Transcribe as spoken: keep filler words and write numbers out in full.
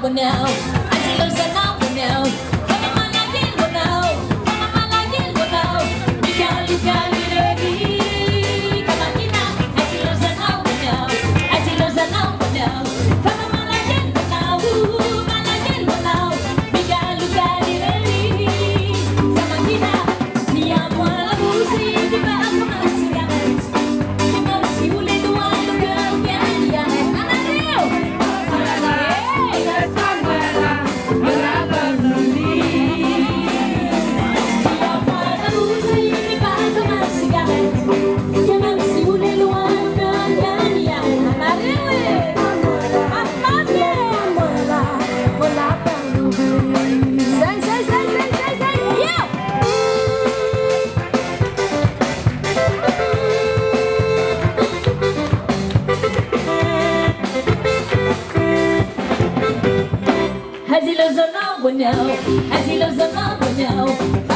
now. Asilosa now, now. Kama malaki now, kama malaki now. Likali kali ready. Kama kina. Asilosa now, now. Asilosa now, now. Kama malaki now, malaki now. Likali kali ready. Kama kina. Niya wala busi di ba ako masiyamat. Kima si ule duwan girl yan yan. Anareo. As he loves her now, now. As he loves her now, now.